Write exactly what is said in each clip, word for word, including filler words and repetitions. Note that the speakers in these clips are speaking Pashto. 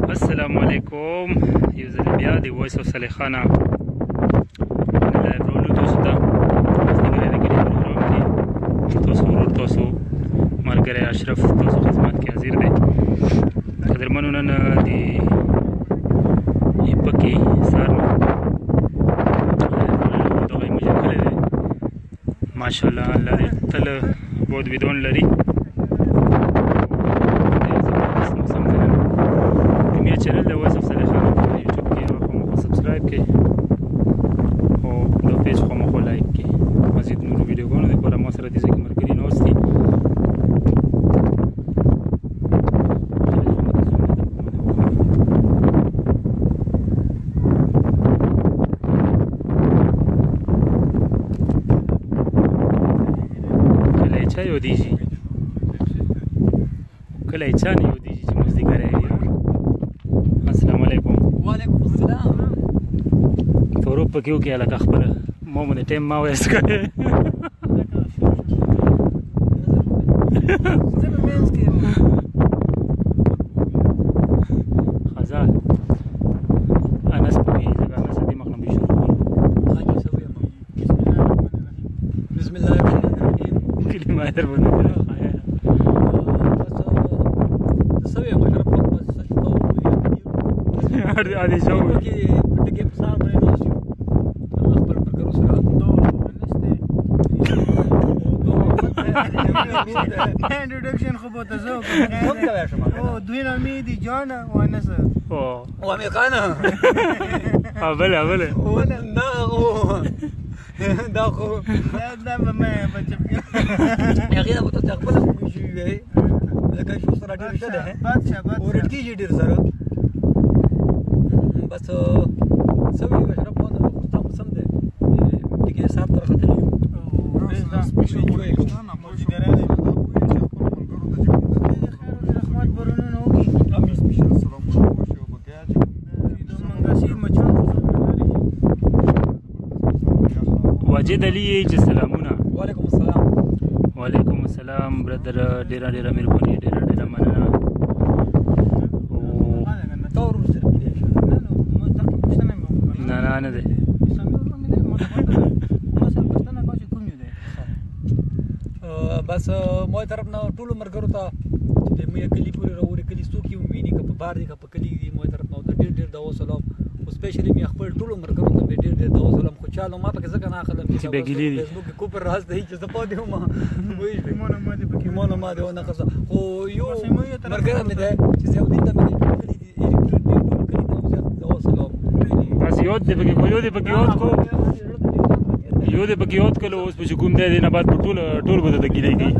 السلام علیکم یو ځل بیا د وایس اف صالح نه لایو رولو تاسو ته مازدیګری د کلي پروګرام کې تاسو ورور تاسو ملګری اشرف تاسو خدمت کې حاضر دی قدرمنو نن د ایپکې سار نه دغه یې موږ کړی دی ماشاءالله الله دې تل بود بدون لري چینل د وایس اف صالح خان په یوټیوب کې هغه خو مخ سبسکرایب کړئ او دا پیج خو مخ لایک کړئ مزید نورو ویډیوګانو لپاره ما سره دې ځای کې ملګري ناست دي کله یې چا یادېږي کله یې چا نه یادېږي چې مازدیګری السلام علیکم وعلیکم السلام فروغ پکې وکړئ هلکه خپله ما باندې ټایم ما ویست کړی ښځه انس پوهېږي ځکه انس دې مخ نه به شروع کړو بسم الله الرحمن الرحیم کلمه یې در باندې کړې عادي جو کې پټګې په سار باندې ناست یو خپل مرګرو سره دو نشته انټروډکشن خو به تاسو کوم کوي شما او دوی نامې دي جان او انس او او امریکانا اوله اوله او نه او دا خو دا ما بچم هغه دا ته خپل شي وي لکه شو سره ډېر ښه ده بادشاہ بادشاہ ورټکی ډېر سره بس سوي مشرب باندې خصم سم ده دغه سات تر خطر یو دا سپیشل جوړه کوم نه موږ ګرانه خپل منګرو ته چې رحمت برونه نو کی هم سپیشل سلامونه وشو بګیا چې د منګاشي مچان واجد علي چې سلامونه وعلیکم السلام وعلیکم السلام برادر ډیر ډیر مهرباني ډیر ډیر مننه نه ده بس مو طرف نه ټول مرګرو ته چې مې کلی پورې راوړې کلی څوک یې ویني که په بار دي که په کلی دي مو طرف نه ډېر ډېر دا وسلام او سپیشلی مې خپل ټول مرګرو ته ډېر ډېر دا وسلام خو چالو ما پکې ځکه نه اخلم چې بګلی دي فیسبوک کې کوپر راز دی چې زپا دی ما وایي مونږ ما دې پکې مونږ ما دې نه خصه خو یو مرګره مې ده چې زه ودی ته مې کلی دي ټول کلی دا وسلام بس یو دې پکې کو یو دې پکې یو کو یو دې پکې یو کله اوس په کوم دی نه بعد ټول ټول به د ګیلې کی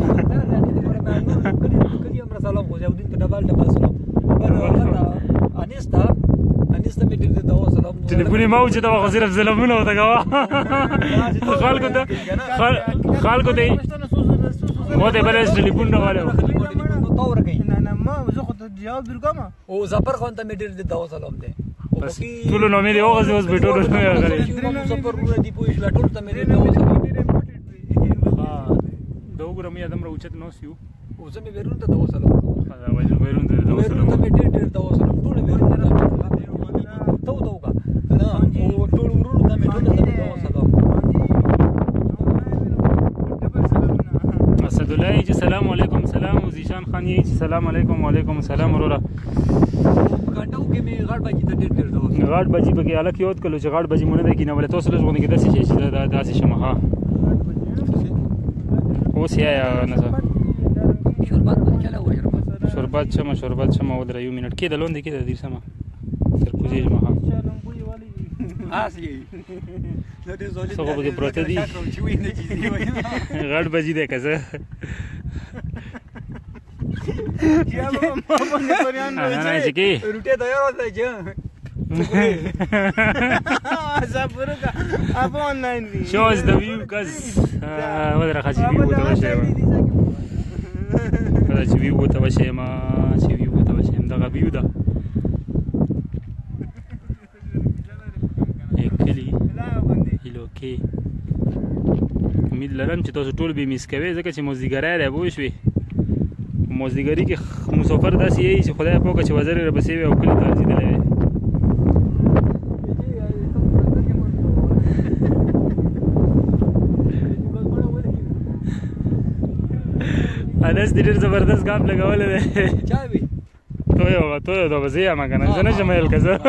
کلی امر سلام خو یو دین ته ډبل ډبل سلام انستا انستا مې دې دا سلام ټلیفون ما و چې دا صرف سلامونه وته غوا خلکو ته خلکو ته مو ته بل ټلیفون نه والو تور کوي نه نه ما زه خو ته جواب درکوم او زفر خو ته مې دې دا سلام دی بس ټول نو مې دی اوغه اوس به ټول نه غلي زفر ور دي پوښ لا ټول ته مې دا سلام ها دا وګورم یا دمر اوچت نو سیو او زه مې ورون ته دا سلام ها وایي ورون ته دا سلام ته مې ډېر ډېر دا سلام ټول ورون ته تو توګه نه او ټول ورون ته مې ټول ته دا سلام اسد الله جی سلام علیکم سلام زیشان خان جی سلام علیکم وعلیکم السلام وروره غاټو کې مې غاټ باجی ته ډېر ډېر دا غاټ باجی په کې الک یود کلو چې غاټ باجی مونږ نه کینه ولې تاسو له ژوند کې داسې شي چې دا داسې شمه ها اوس یا نه څه شربات باندې چلا و شربات شمه شربات شمه ودر یو منټ کې د لوند کې د دې سم تر کوزي ما ها آسی نو دې زولې څنګه به پروت دي غاټ باجی دې کزه یا ما باندې پریان نه نه چې کی روټه تیار وځي چې زابورګه اپ آنلاین وی shows the view cuz ودر خاصی view ته وشه دا چې view ته وشه ما چې view ته وشه دا view دا کلی هلو کې امید لرم چې تاسو ټول به میس کوي ځکه چې مازدیګری راوښوي مازدیګري کې مسافر داسې یې چې خدای پاکه چې وزرې راپسې وي او کلي ته رسېدلی وي. انس دې ډېر زبردست ګام لګولی دی. چا وي توی وغه توی دا به زه یم که نه زه نه شم ویل که زه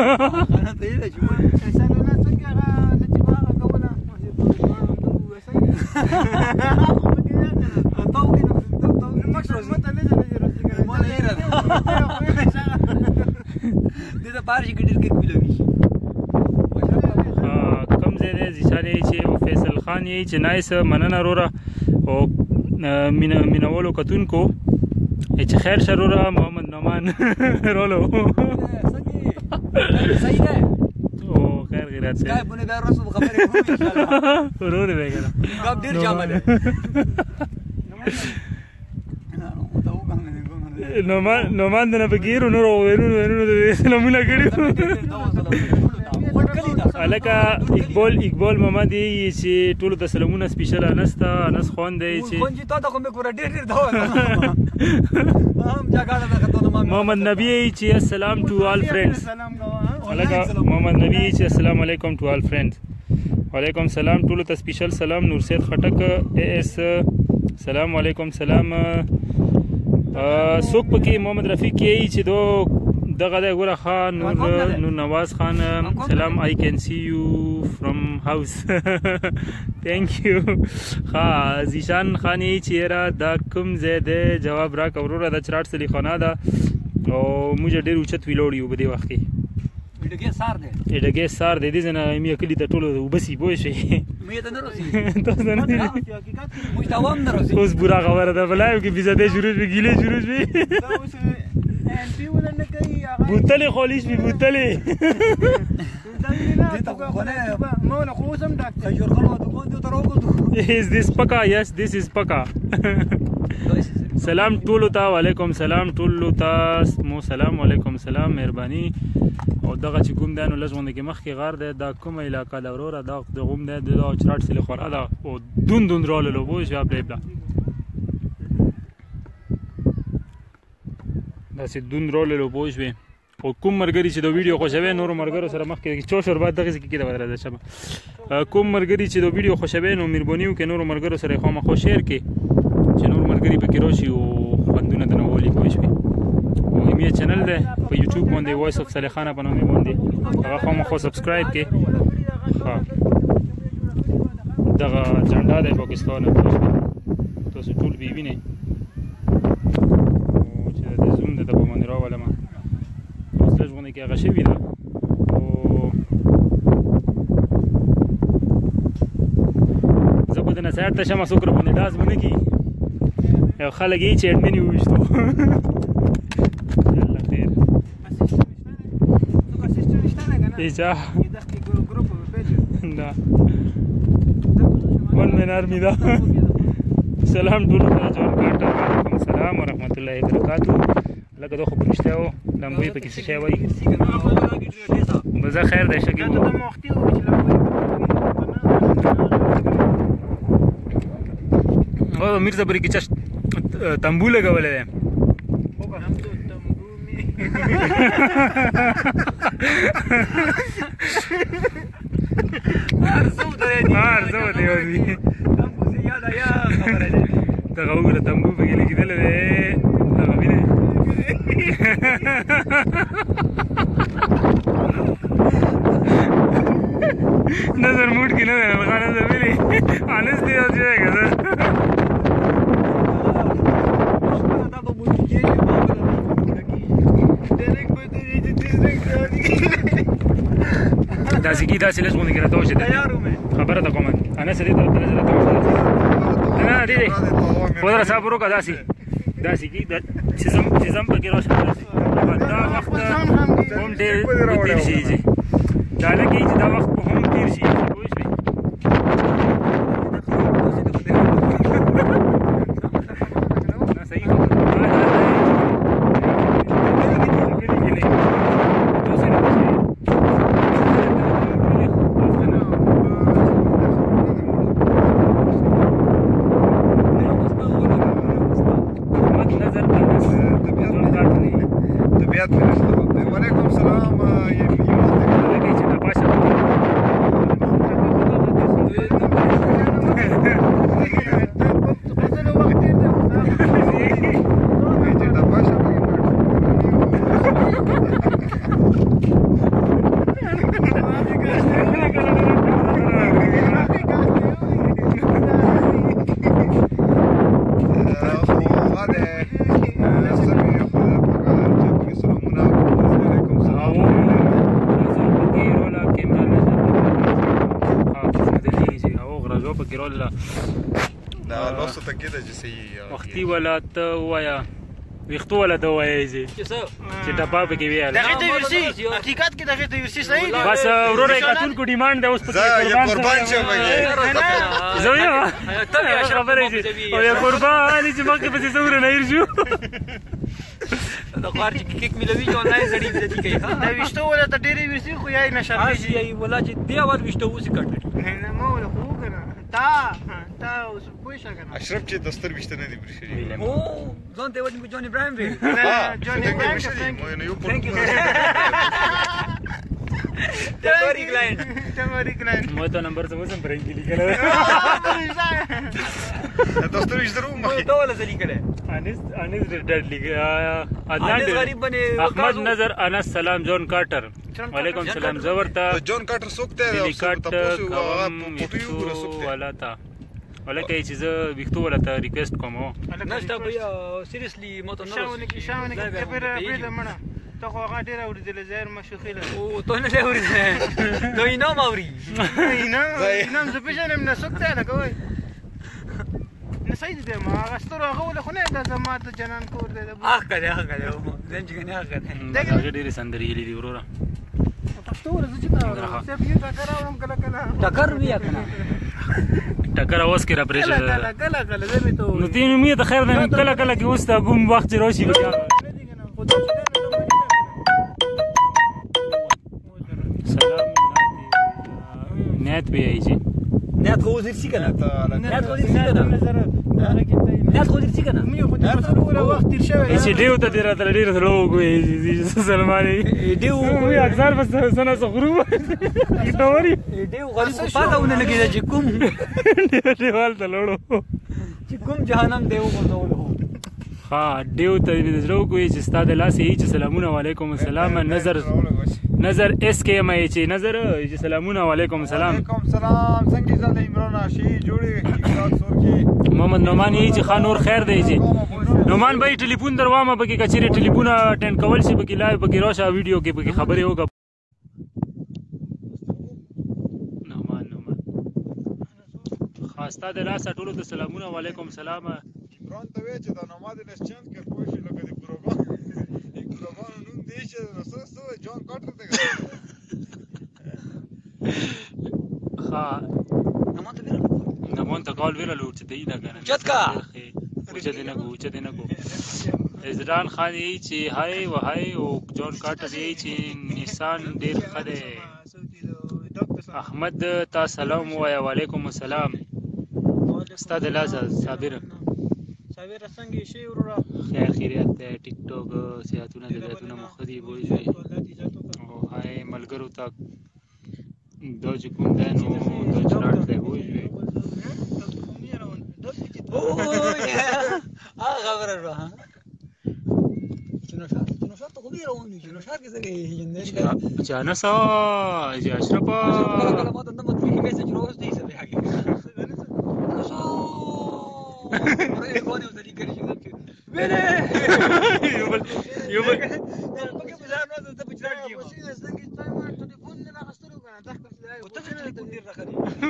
کوم ځای دی زیشان یې چې فیصل خان یې چې نایس مننه وروره او مینولو کتونکو چې خیر شه وروره محمد نعمان رولو او خیر غیرت صحیح ورور دی که نه نعمان د نه په ګیرو نورو ویرونو ویرونو د سلامونه کړي هلکه اقبال اقبال محمد یې چې ټولو ته سلامونه سپیشل انس ته انس خوان دی چې محمد نبی یې چې السلام ټو آل فرینډز هلکه محمد نبی یې چې السلام علیکم ټو آل فرینډز وعلیکم سلام ټولو ته سپیشل سلام نور سید خټک اے ایس سلام علیکم سلام څوک پکې محمد رفیق یې چې دو دغه دی ګوره ښه نور نور نواز خان سلام آی کین سی یو فرام هاوس تھینک یو ښه زیشان خان یې چې یاره دا کوم ځای دی جواب راکړه وروره دا چراټ سلی خانه ده او موږ ډېر اوچت ویلوړ یو په دې وخت کې اډګې سار دی اډګې سار دی دې ځای نه مې کلي ته ټولو اوبه سي پوه شوې اوس بوره خبره ده بلایو کې بېزدې شروع شوې ګیلې شروع شوې بوتلې خالی شوې بوتلې Is this پکا؟ Yes, this is پکا. سلام ټولو ته وعلیکم سلام ټولو ته مو سلام وعلیکم سلام مهرباني او دغه چې کوم دی نو لږ غونډه کې مخکې غار دی دا کومه علاقه ده وروره دا دغه هم دی دا چراټ سلې خورا ده او دون دون راللو پوه شوې پرې بله داسې دون راللو پوه شوې او کوم ملګري چې د ویډیو خوښوي نورو ملګرو سره مخکې چوشور بعد دغسې کې کېده ودرېده شمه کوم ملګري چې د ویډیو خوښوي نو مهرباني وکړئ نورو ملګرو سره یې خامخا شیر کړئ چې نور ملګري پکې راشي او خوندونه درنه وولي پوه شوې او یم یې چینل دی په یوټیوب باندې وایس اف صالحانه په نامې باندې هغه خامخا سبسکرایب کړئ ښه دغه جنډا دی پاکستان تاسو ټول به یې وینئ او چې د زوم دی د په باندې راولمه اوس لږ غونډه کې هغه شوي ده او زه به درنه سایډ ته شم څوک راباندې ډاس به نه کړي یو خلک یې چې اډمن یې وویشتو یالله خیر هیچا دا ون مین آرمي ده سلام ټولو ته جوړ کاټه وعلیکم السلام ورحمت الله وبرکاتو لکه دا خو په رښتیا و لمبوی پکې څه شی وایي بزه خیر دی شګي او میرزا بری کې چا تنبو لګولی دی هر څه ودرېږي دغه وګوره تنبو پکې لګېدلی دی دغه وینې نظر موډ کې نه دی هغه نظر ویلې انس دی او شوی که زه داسې کې داسې لږ غوندې کې راته وشه خبره ته کومه انس دې طرف ته لږ راته وشه نه نه دې دې ودره صاحب وروکړه داسې داسې کې چې زم پکې راشه دا وخت هم ډېر تېر شي دا لکه چې دا وخت هم تېر شي پوه شوې نه صحیح وعلیکم سلام لکه چې ټپاشه وختي ولا ته وایا وختو ولا ته وایي چې ټپا پکې ویل دغه ته ورسي حقیقت کې دغه ته ورسي صحیح دی بس وروره کتون کو ډیماند دی اوس پکې قربان شو زویا ته یا خبرې او یا قربان چې مخکې پسې څومره نه شو دا کار چې کیک ملوي جو نه زړی دې کوي ها دا وشته ولا ته ډېری ورسي خو یې نشه دی یي ولا چې دی اول وشته وسی کټ نه مو ولا خو کنه تا تا اوس پوه شو کنه اشرف چې دستر وشته نه دی برشي او ځان ته ودی جونی برایم وی جونی برایم مو نه یو په تمری کلاینټ تمری کلاینټ مو ته نمبر څه وسم پرې کې لیکل دستر وشته روم مو ته ولا ځلی کړه انس انس ډډ لیک عدنان غریب بنه احمد نظر انس سلام جون کارټر وعلیکم سلام زورتا جون کارټر سوکته تاسو ولا تا ولکه چې زه ویختو ولا ته ریکوست کوم نشته بیا سیریسلی مو ته نو شاونه کې شاونه کې پر پیل مړه ته خو هغه ډیر اوریدل زهر مشوخیله او ته نه اوریدل نو اینا ماوري اینا اینا زه پېژنم نه سوکته نه کوي نه صحیح دی ما هغه ستورو هغه ول خو نه د زما ته جنان کور دی اخ کړه اخ کړه زنج کنه اخ کړه دا ډېر سندري لري وروره پښتو ورته چې تا سپ یو ټکر اورم کله کله ټکر ویا کنه ټکر اوس کې را پرېشه کله کله کله زه می ته نو تین می ته خیر نه کله کله کې اوس تا ګم وخت راشي بیا سلام نیت به ایږي نیت خو زیر سی کنه نیت خو زیر سی کنه نیت خو زیر سی کنه می خو د ټول وخت تیر شوی چې دیو ته ډیر تر ډیر سره وګوي سلماني دیو وی اکثر بس سنا سخرو نوري دیو غریب پاتاونه لګی چې کوم دیوال ته لړو چې کوم جهنم دیو ورته ها دیو ته دې زړه وګوي چې ستاسو لاس یې چې سلامونه علیکم السلام نظر نظر اس کې مې چې نظر چې سلامونه علیکم السلام علیکم سلام څنګه زده عمران شي جوړي ټیکټاک سور کې محمد نومان یې چې خان نور خیر دی چې نومان به ټلیفون دروامه بګي کچېره ټلیفون اټینډ کول شي بګي لایو بګي راشه ویډیو کې بګي خبرې وکړه نومان نومان خاصه د لاس ټولو ته سلامونه علیکم سلام عمران ته وی چې دا نماز نشچند کې پوه شي لکه د ګروګان د ګروګان نوم دی چې سو سو جون کاټر ته ها نمون ته ویرا نمون ته کال ویرا لور چې دی نه کنه چتکا اوچه دی نه کو اوچه دی نه کو ازران خان یې چې هاي و هاي او جون کاټر یې چې نسان ډیر خده احمد تا سلام وایا وعلیکم السلام استاد لازم صابر صابر څنګه شي ورو خیر خیریت ته ټیک ټاک سیاتونه د بیتونه مخدي بوجي او هاي ملګرو تک دوج کوم ده نو دوج راټ ده بوجي او ها خبره را چنو شار چنو شار ته خو بیرونی چنو شار کې څنګه هیندش اچھا نه سا اجي اشرف کله ما ته د مت کې میسج روز دی سبه هغه ورې کوونه وزري کړی چې ویلې یو بل یو بل پکې په ځان راځه ته بچړ کیو څنګه څنګه تاسو ټلیفون نه راغستلو کنه تاسو څه او ته ټلیفون ډیر راخلي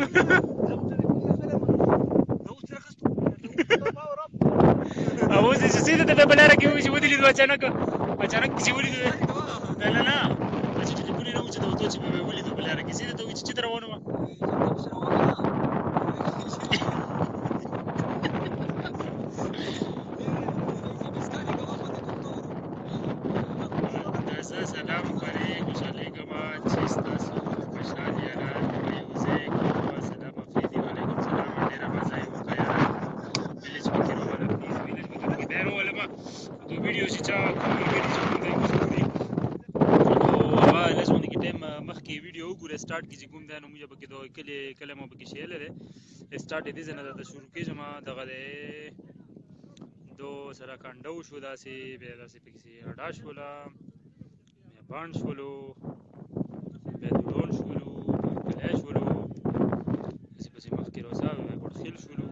او زه چې سیده ته بلاره کې وې چې ودی لیدو اچانک اچانک چې ولیدو نه نه نه چې ټلیفون نه و چې ته چې به ولیدو بلاره کې سیده ته و چې روانه و سلام پرې خوشاله کما چې تاسو خوشاله را یوځای کوم سلام افریدي علیکم سلام ډیر مزه یو کیا ویلیج پکې ولا پلیز ویلیج پکې ډیر ولا ما تو ویډیو چې چا کوم ویډیو چې کوم دی کې ویډیو وګوره سٹارټ کې چې کوم دی نو موږ پکې دوه کله کله مو پکې شیل لري سٹارټ دې ځنه د شروع کې جما دغه دو سره کانډو شو داسې به داسې پکې اډا شولا مې باند شولو به ډول شولو کله شولو چې په مخ کې روزا به ورخیل شولو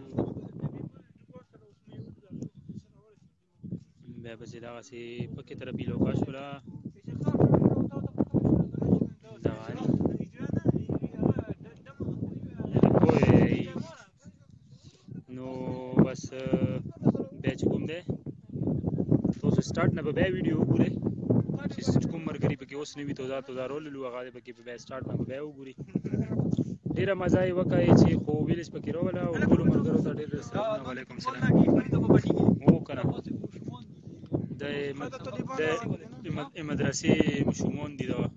به به دا سي پکې تر بیلو کا شولا نو بس بیا چې کوم دی تاسو سٹارټ نه به بیا ویډیو وګورئ چې کوم ملګري پکې اوس نوي توضاح توضاح روللو هغه دی پکې بیا سٹارټ نه به بیا وګورئ ډېره مزه یې وکړئ چې خو ویلز پکې راوله او ټولو ملګرو ته ډېر سلامونه وعلیکم سلام هو که نه د مدرسې مشومان دي دا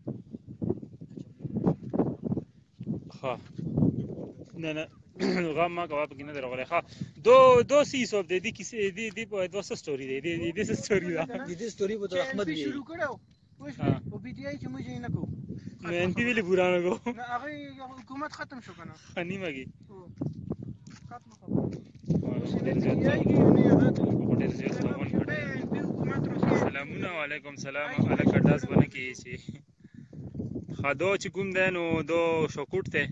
ها نه نه غم ما کوه پکې نه دی راغلی ښه دو دو سیس of دی کیسې دی دی په دوه سټوري دی دی دی څه سټوري ده د دې سټوري په احمد وی شروع کړو وښه او بي ټي آی چې موږ یې نه کوو نو ان پی ویلې پورا نه کوو نه هغه حکومت ختم شو کنه نیمه کې ختم خو ډېر زیات ډېر زیات روان کړی سلامونه وعلیکم سلام الک اډاس باندې کې شي خادو چې کوم دی نو دو شوکوټ ته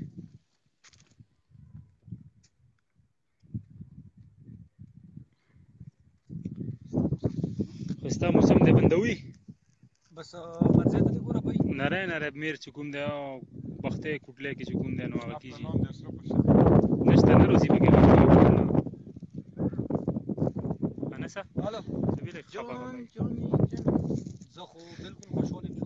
خستا موسم دی بندوي بس منځ ته ګوره بھائی نره نره میر چې کوم دی وخته کوټلې کې چې کوم دی نو هغه کیږي نشته نه روزي پکې انسه الو ویل خبره زه خو بالکل خوشاله یم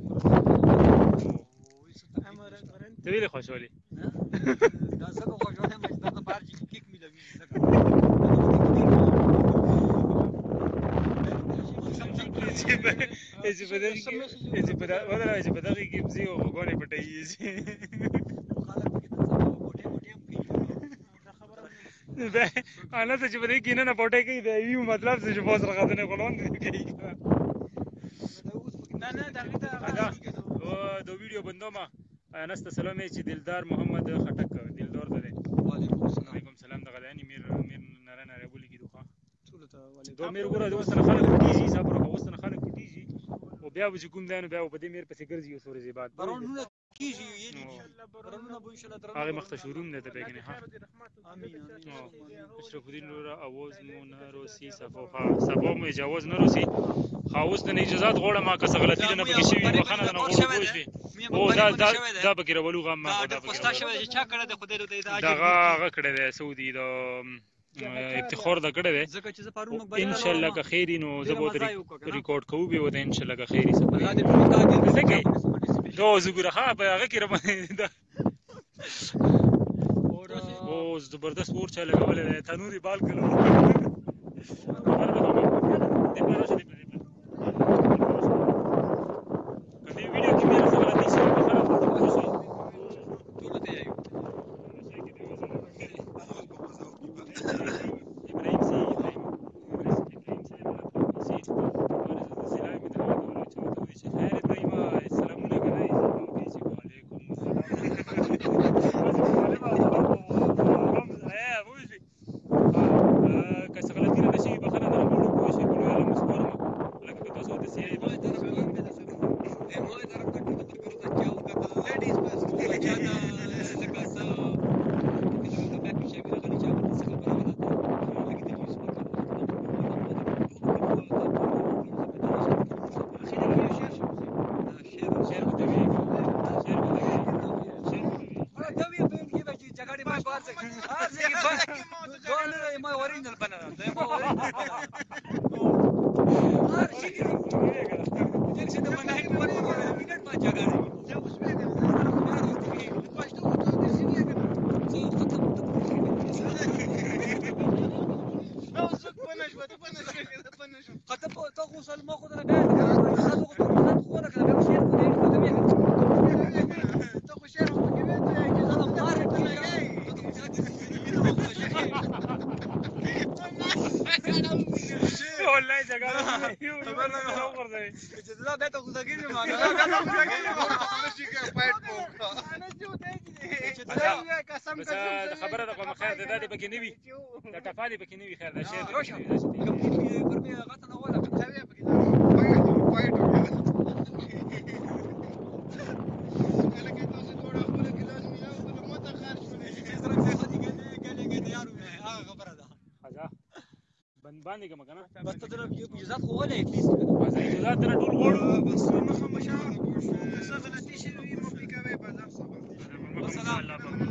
ته ویل خوشاله دا زه خوشاله یم چې دا بار چې کیک ملوي زګه چې په چې په دغه چې په دغه ولا چې په دغه کې بزي او غوړې پټي شي خلک کې ته سبا پټي پټي هم کوي به انا ته چې په دې کې نه پټي کوي دا یو مطلب چې په سره غاځنه غلون کوي نه نه دا دا او د ویډیو بندوما انست سلام چې دلدار محمد خټک دلدار ده وعلیکم السلام وعلیکم السلام دغه یعنی میر میر نره نره بولی کی دوخه ټول ته وعلیکم دو میر ګوره د وسنه خلک کیږي صبر او وسنه خلک کیږي او بیا وځي کوم دانو بیا په دې میر پسې ګرځي او سورې زیبات برونونه کیږي یی برونونه به ان شاء الله درنه هغه مخته شروع نه ده بګنه ها امين امين اشرف الدین نور اواز مو نه روسي صفو ها صفو مو اجازه نه روسي خاوس د اجازه غوړه ما که څه غلطی نه پکې شي وخنه نه غوړ کوی او دا دا دا پکې ورولو غم ما دا پوسټا شوی چې چا کړه د خدای ته دا دا هغه کړه د سعودي د افتخار دا کړه دی ځکه چې زه پرون مبارک ان شاء الله که خیر نو زه به ریکارډ کوو به وته ان شاء الله که خیر سره دا د ټول تاګل زکه دو زګره ها به هغه کې رمه او زبردست ور چا لګولې تنوري بال کړو کدی ویډیو کې مې سره غلطي شوه په خلاف ټول ته یو ابراهيم سي ابراهيم ابراهيم سي سي سلام دې له کوله چې ته وې چې خیر ابراهيم سلامونه کوي چې وعليكم السلام که څه غلطي نه شي بخنه نه وړو کوی شي ګلو یې مسپارم لکه په تاسو د سي ای په طرف کې د مو طرف کې د برګرو ته چاو د لیډیز بس چې دا څنګه څه د بیا کې شي غلطي چا څه خبره غلطه لکه د یوز په ما ورينا البنات ما ورينا هر شيء ديك شي دابا نحيد ورينا البنات ما جا غادي جا واش بيه واش تو تو سيدي نو زك بنش ولا بنش كده بنش قد تغوص الماخذ انا بعد خذوا خذوا كذا بيمشي خذوا بيه تاخذ شيء كده انا مارك والله جگہ خبر نه خبر ده چې دا به ته غوسه کیږي ما نه دا به ته غوسه کیږي نشي کې پایټ کو انا جو ته دي اچھا قسم بس خبره ده کوم خیر ده د پکې نیوي د ټپالي پکې نیوي خیر ده شی روشه کوم دې پر مې غته نه ولا کنه سوي پکې فایټ فایټ हो गया کله کې تاسو ټول خپل کې لازم یو بل مت خارج شولې چې سره څه خدي کله کله کې تیار وې هغه خبره ده خدا بند باندې کوم کنه بس ته د اجازه خو ولا اتلیست بس اجازه تر ټول غوړ بس مخه مشه څه غلطي شي مو پکې کوي بازار صبر مثلا